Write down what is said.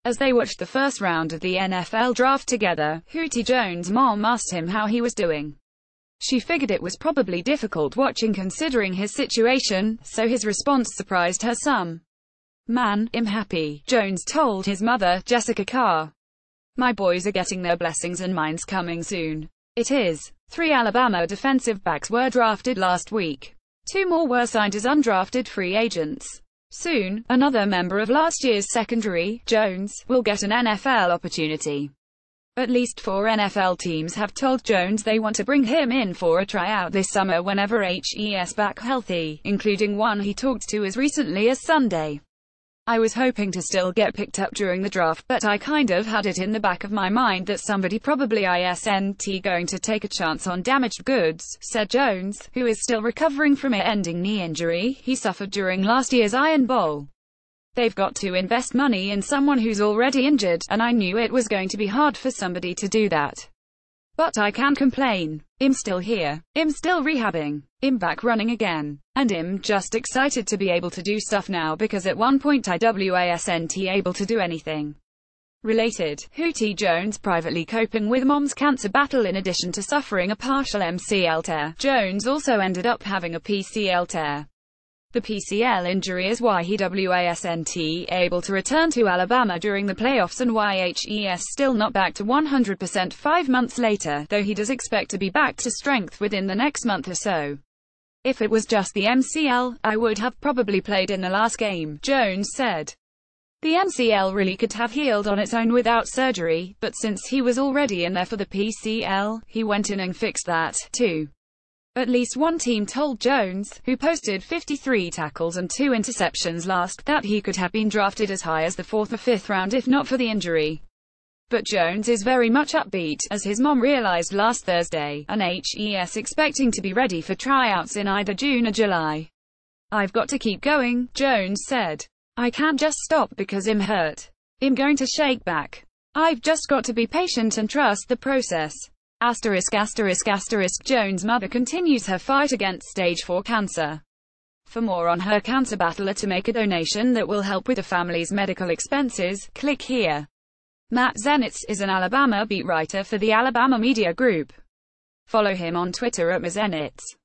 As they watched the first round of the NFL draft together, Hootie Jones' mom asked him how he was doing. She figured it was probably difficult watching considering his situation, so his response surprised her some. "Man, I'm happy," Jones told his mother, Jessica Carr. "My boys are getting their blessings and mine's coming soon." It is. 3 Alabama defensive backs were drafted last week. 2 more were signed as undrafted free agents. Soon, another member of last year's secondary, Jones, will get an NFL opportunity. At least 4 NFL teams have told Jones they want to bring him in for a tryout this summer whenever he's back healthy, including one he talked to as recently as Sunday. "I was hoping to still get picked up during the draft, but I kind of had it in the back of my mind that somebody probably isn't going to take a chance on damaged goods," said Jones, who is still recovering from an ending knee injury he suffered during last year's Iron Bowl. "They've got to invest money in someone who's already injured, and I knew it was going to be hard for somebody to do that. But I can't complain. I'm still here. I'm still rehabbing. I'm back running again. And I'm just excited to be able to do stuff now because at one point I wasn't able to do anything." Related, Hootie Jones privately coping with mom's cancer battle in addition to suffering a partial MCL tear. Jones also ended up having a PCL tear. The PCL injury is why he wasn't able to return to Alabama during the playoffs and why he's still not back to 100% 5 months later, though he does expect to be back to strength within the next month or so. "If it was just the MCL, I would have probably played in the last game," Jones said. The MCL really could have healed on its own without surgery, but since he was already in there for the PCL, he went in and fixed that, too. At least one team told Jones, who posted 53 tackles and 2 interceptions last, that he could have been drafted as high as the 4th or 5th round if not for the injury. But Jones is very much upbeat, as his mom realized last Thursday, and he's expecting to be ready for tryouts in either June or July. "I've got to keep going," Jones said. "I can't just stop because I'm hurt. I'm going to shake back. I've just got to be patient and trust the process." Jones' mother continues her fight against stage 4 cancer. For more on her cancer battle or to make a donation that will help with the family's medical expenses, click here. Matt Zenitz is an Alabama beat writer for the Alabama Media Group. Follow him on Twitter @MaZenitz.